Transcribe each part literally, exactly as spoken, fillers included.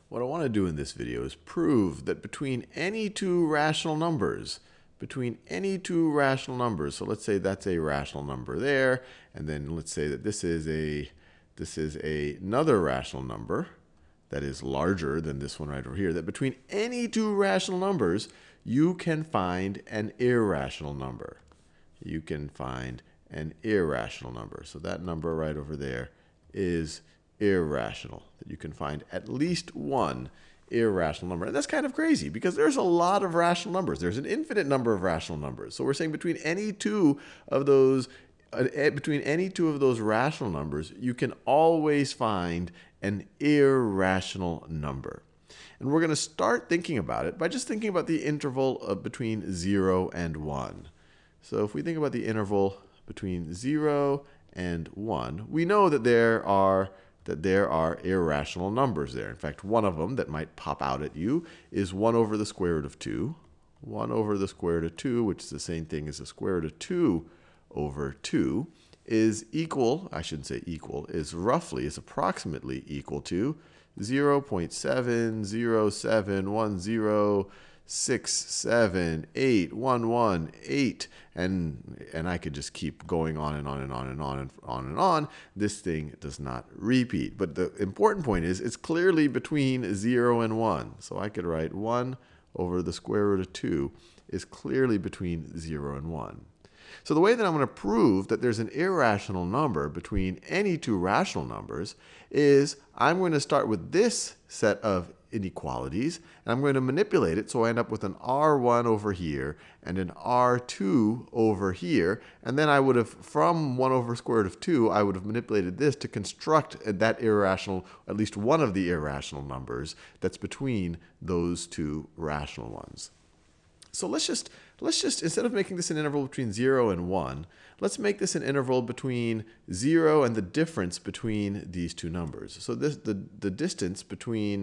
What I want to do in this video is prove that between any two rational numbers, between any two rational numbers, so let's say that's a rational number there, and then let's say that this is a this is a, another rational number that is larger than this one right over here, that between any two rational numbers, you can find an irrational number. You can find an irrational number. So that number right over there is irrational, that you can find at least one irrational number. And that's kind of crazy because there's a lot of rational numbers. There's an infinite number of rational numbers. So we're saying between any two of those uh, between any two of those rational numbers, you can always find an irrational number. And we're going to start thinking about it by just thinking about the interval of between zero and one. So if we think about the interval between zero and one, we know that there are that there are irrational numbers there. In fact, one of them that might pop out at you is one over the square root of two. one over the square root of two, which is the same thing as the square root of two over two, is equal, I shouldn't say equal, is roughly, is approximately equal to zero point seven zero seven one zero six seven eight one one eight, and and I could just keep going on and on and on and on and on and on. This thing does not repeat. But the important point is it's clearly between zero and one. So I could write one over the square root of two is clearly between zero and one. So the way that I'm going to prove that there's an irrational number between any two rational numbers is I'm going to start with this set of inequalities, and I'm going to manipulate it so I end up with an R one over here and an R two over here. And then I would have, from one over square root of two, I would have manipulated this to construct that irrational, at least one of the irrational numbers that's between those two rational ones. So let's just, let's just, instead of making this an interval between zero and one, let's make this an interval between zero and the difference between these two numbers. So this, the, the distance between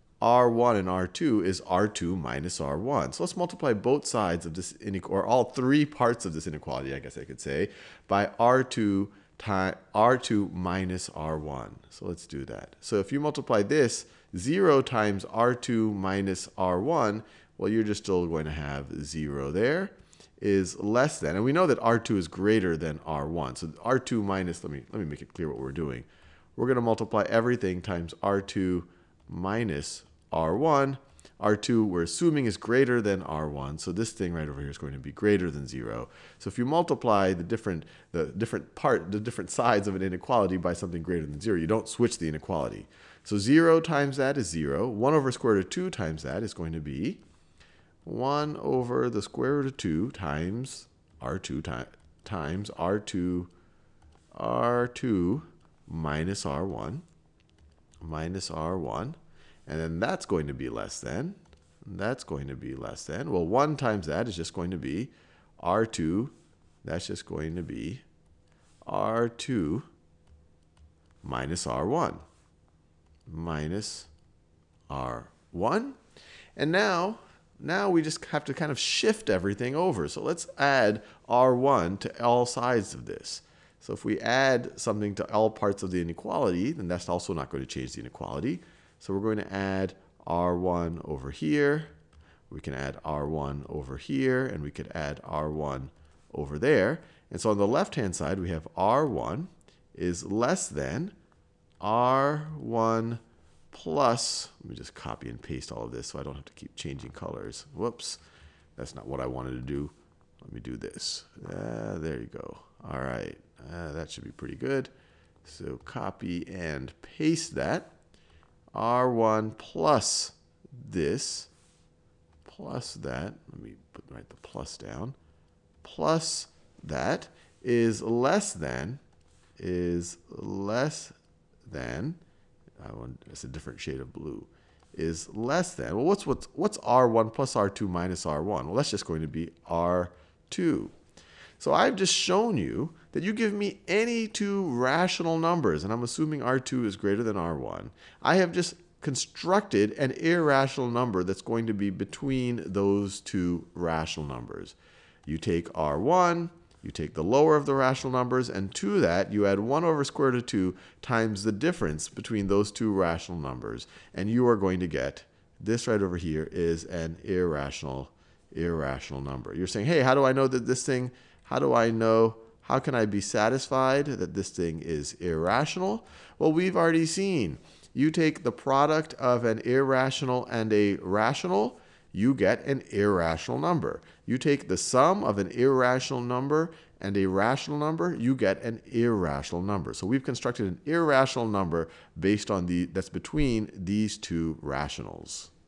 R one and R two is R two minus R one. So let's multiply both sides of this inequality, or all three parts of this inequality, I guess I could say, by R two times R two minus R one. So let's do that. So if you multiply this, zero times R two minus R one, well, you're just still going to have zero there, is less than, and we know that R two is greater than R one. So R two minus, let me, let me make it clear what we're doing. We're going to multiply everything times R two minus R one. R two, we're assuming, is greater than R one. So this thing right over here is going to be greater than zero. So if you multiply the different, the different part, the different sides of an inequality by something greater than zero, you don't switch the inequality. So zero times that is zero. one over square root of two times that is going to be one over the square root of two times R two ti times R two, R two minus R one, minus R one. And then that's going to be less than, that's going to be less than, well, one times that is just going to be R two, that's just going to be R two minus R one, minus R one. And now, now we just have to kind of shift everything over. So let's add R one to all sides of this. So if we add something to all parts of the inequality, then that's also not going to change the inequality. So we're going to add R one over here. We can add R one over here, and we could add R one over there. And so on the left-hand side, we have R one is less than R one plus, let me just copy and paste all of this so I don't have to keep changing colors. Whoops, that's not what I wanted to do. Let me do this. Uh, there you go. All right, uh, that should be pretty good. So copy and paste that. R one plus this, plus that, let me put, write the plus down, plus that is less than, is less than, I want, it's a different shade of blue, is less than, well, what's, what's, what's R one plus R two minus R one? Well, that's just going to be R two. So I've just shown you that you give me any two rational numbers, and I'm assuming R two is greater than R one. I have just constructed an irrational number that's going to be between those two rational numbers. You take R one, You take the lower of the rational numbers, and to that, you add one over square root of two times the difference between those two rational numbers. And you are going to get this right over here is an irrational, irrational number. You're saying, hey, how do I know that this thing, how do I know, how can I be satisfied that this thing is irrational? Well, we've already seen. You take the product of an irrational and a rational, you get an irrational number. You take the sum of an irrational number and a rational number, you get an irrational number. So we've constructed an irrational number based on the, that's between these two rationals.